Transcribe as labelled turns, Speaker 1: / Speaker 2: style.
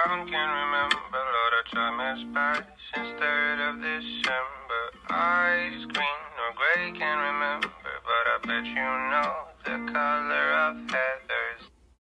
Speaker 1: can remember, Lord, I try my best since 3rd of December. Ice green or gray, can't remember, but I bet you know the color of heaven.